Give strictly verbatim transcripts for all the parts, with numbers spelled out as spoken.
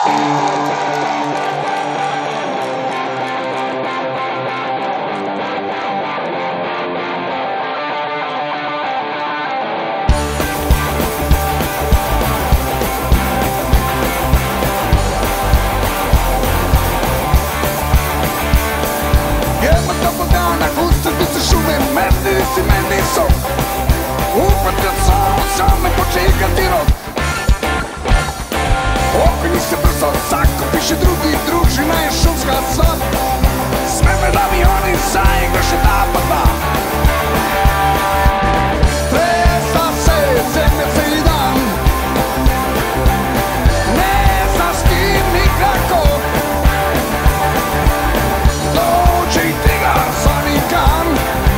Si meni sok Upatio sam, sam me počekati rok Okrenji se brzo, zakupiše drugi, družina je šumska sva Sve me da mi oni zaigraše da pa dva Tresa se, zemlja cijeli dan Ne zna s kim ni kako Dođe i tigar, zvani kan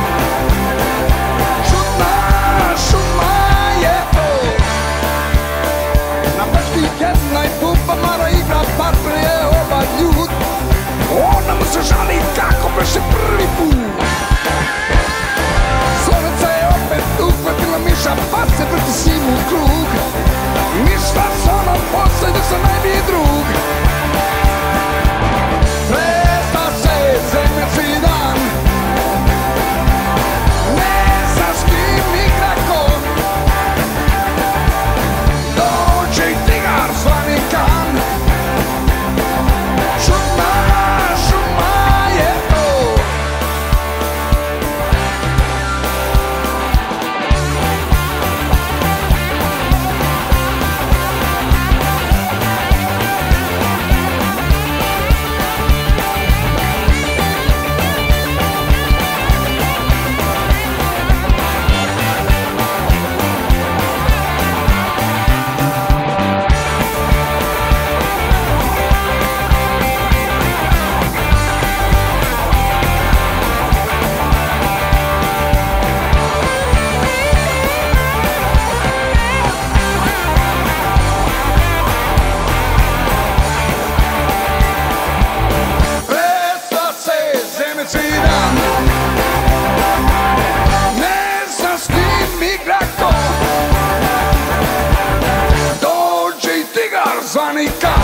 Ona mu se žali kako beše prvi put Slovenca je opet uhvatila miša pa se vrti s njim u krug Ništa s onom posle da sam najbolji drug Tresa se zemlja cijeli dan Ne zna s kim ni kako Dođe i tigar zvani kan Ne zna s kim igra ko Dođe i tigar zvani kan